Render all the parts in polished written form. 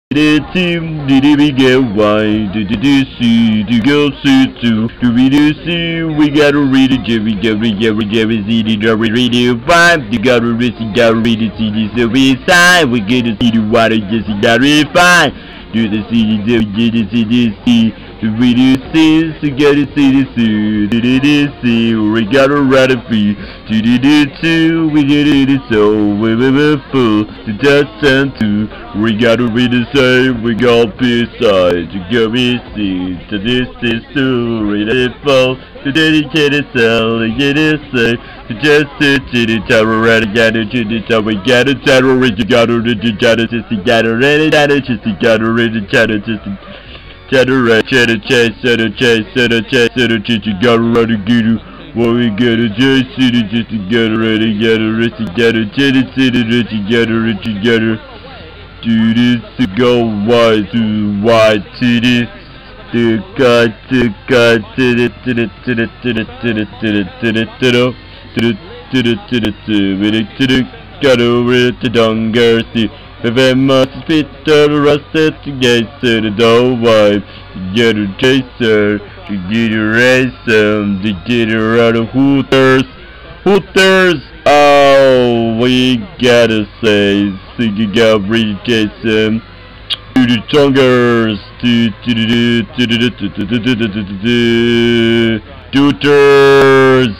Did we get wine? Did see? Do go see too? Do we do see? We gotta read it, Jerry, see the Jerry radio 5. You gotta read the CD, so we sign. We get to see the water, just gotta fine. Do the CD, get the CD, do we do see? So get the CD, do see? We gotta write a fee. Do we get it, so we will full. The just and two. We gotta read the same, we got besides. You got me see, to this is to read it full. To dedicate itself, to get it safe. To just sit to the tower, and gather to the tower. We gotta settle, we gotta read the chatter, just you gotta read it, just you gotta read the chatter, just chatter, chatter, chase, chatter, chase, chatter, chase, chatter, chase, you gotta run the guru. What we gotta just sit it, just you gotta read it, gotta rich, you gotta chatter, sit it, rich, you gotta rich, you gotta. Do this to go wide to wide to this to cut to cut to the to the to the to the to the to the to the to the to the to the to the to the got over it to donger see if I must spit the rusted to get to the door wipe to get a chaser to get a ransom to get a out of hooters. Oh, we gotta say, you got read Jason to the tongers, tutors,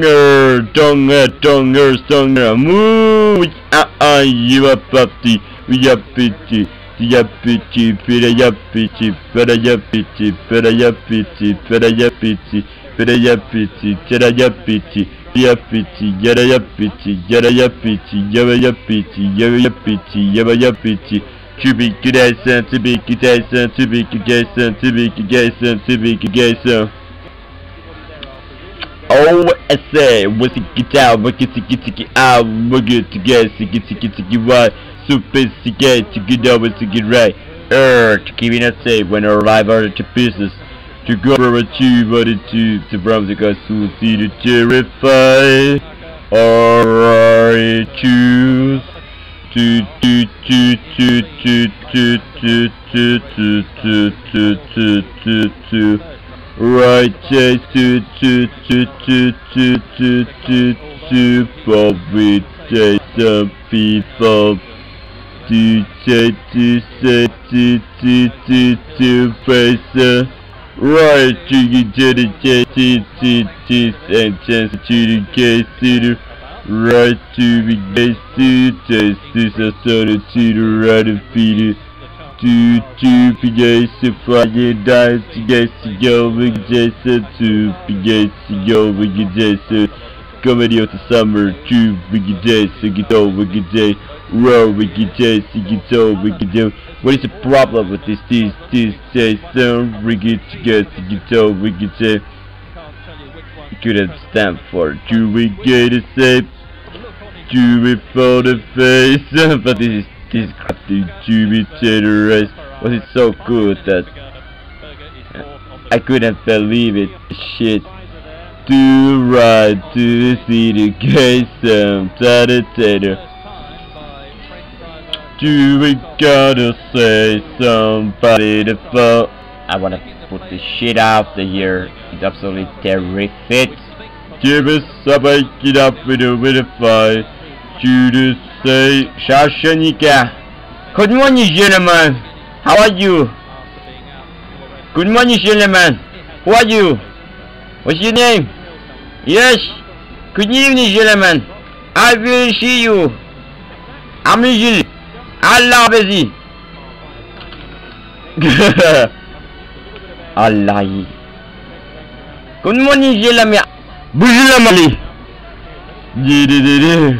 tonger, moo, you up the, we up pitchy. Yappichi, fida yappichi, fida yappichi, fida yappichi, fida yappichi, fida yappichi, chera yappichi, yappichi, yara yappichi, yara yappichi, yaba yappichi, yaba yappichi, yaba yappichi, tubiki Jason, tubiki Jason, tubiki Jason, tubiki Jason, tubiki Jason. Oh, I say, what's it guitar, what's it out, we're good to get, tiki right. Sophisticate to get over to get right. To keep it safe when I arrive out to pieces. To go over to from the guys who see to terrify. Or I choose to right chase to probably chase some people. To say to face right to get and chance to the case right to be gay to taste a soda to the right of feet to be gay to fire dies to get to go with Jason to be gay to go with Jason comedy of the summer to be gay to get over with Jay. Row we get what is the problem with this Jason we get you couldn't stand for do we get a safe do we for the face but this crafty to be terrorized was it so good that I couldn't believe it shit to ride to see the case tater. Do we gotta say somebody to vote? I wanna put this shit out the year. It's absolutely terrific. Give us somebody get up with a fight. Judas say Shashanika. Good morning, gentlemen. How are you? Good morning, gentlemen. Who are you? What's your name? Yes. Good evening, gentlemen. I will see you. I'm Nigel. Allah bezi. Allah. Good morning, Jelami. Bujilamali. Jidididi.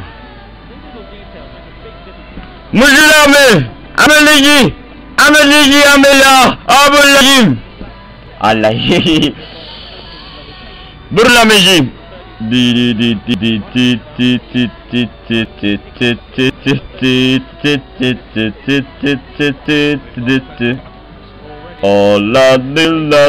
Mujilame. Ameliji. Amela. Abulajim. Allah. Burlamejim. Oh la la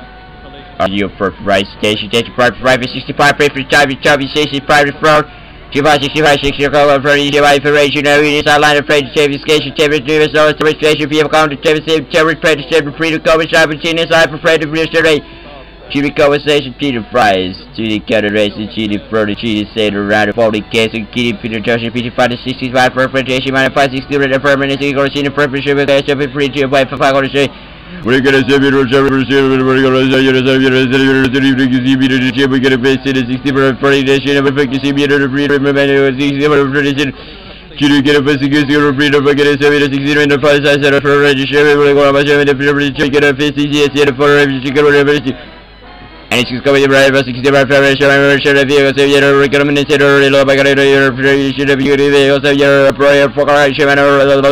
Are you for price station? Station private 65 pay for Chubby station private fraud 65, 60, cover, Federation, sideline of trade, station, temperature, registration, vehicle, counter, terrorist, predator, freedom, cover, shop, routine, inside for Fred, restoration. Cheaty conversation, cheaty fries, cheaty cutter racing, cheaty further, cheaty sailor around 40 case, kitty Peter Johnson, 55 to 65 for Federation, minus 560 red permanent, going to see the preference, free to buy for 500 straight. We're gonna save it, we're gonna save it, we're gonna face it, 60 for a Federation, and we're going to see it, Cheaty get a basic use your freedom for getting 60 in the first side of registration, we're going to have a get a 50 for registration. And it's going to be right about 60 by Federation, I'm sure if you say you're recommended or real by your should have you also your prayer for correction and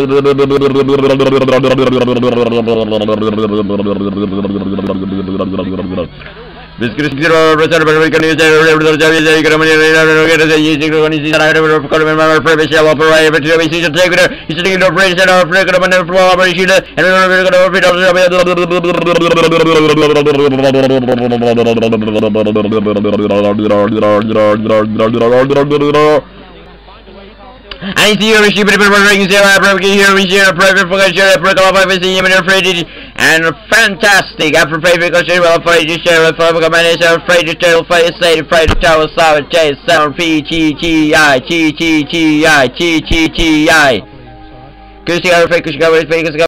this is zero reserve we can use I see you receive it and fantastic after favorite well afraid to share with afraid to tell afraid to say afraid to tell sound PGGI GGGI GGGI